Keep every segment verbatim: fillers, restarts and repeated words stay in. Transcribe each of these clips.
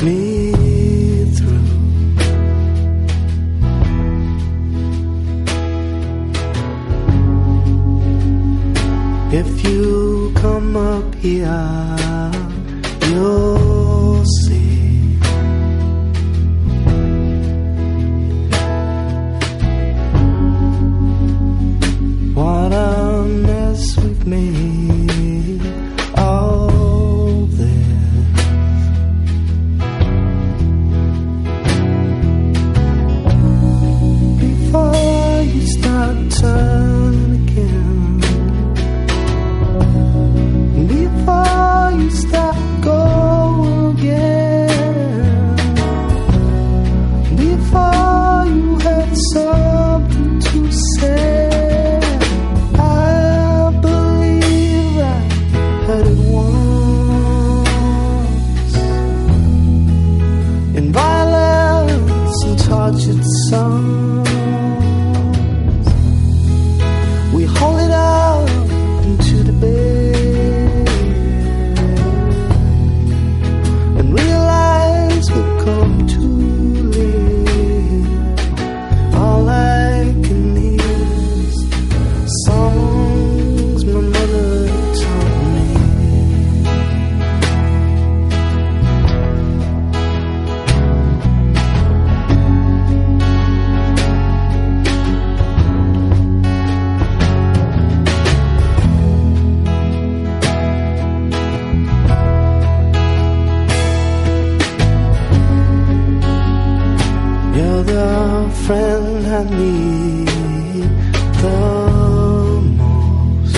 me through. If you come up here, you'll see what a mess we've made of this. Before you start turning again, before you start going again, before you have something to say, I believe I heard it once in violence and tortured songs. We hold it out into the bed and realize we've come too late. All I can hear is songs my mother taught me. You're the friend I need the most.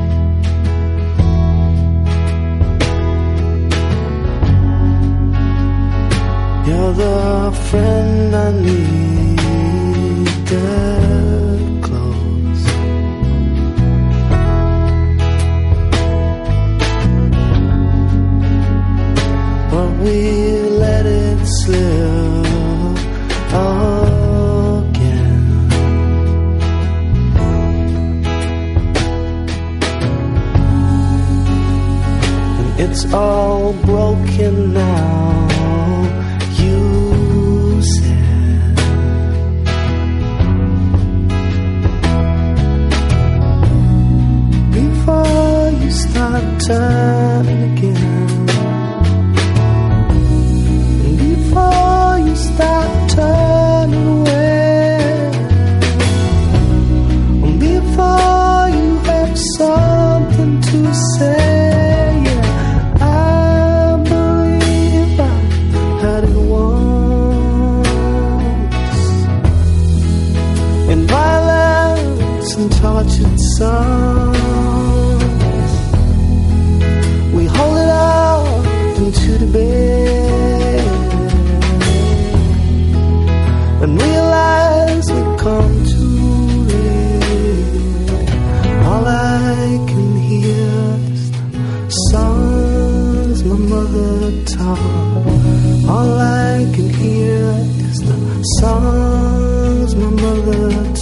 You're the friend I need the close. But we let it slip again. And it's all broken now, you said. Before you start turning again, and before you start turning away, and before you have something to say, yeah, I believe I heard it once in violence and tortured songs. We hold it out into the bed and realize we've come too late. All I can hear is the songs my mother taught. All I can hear is the songs my mother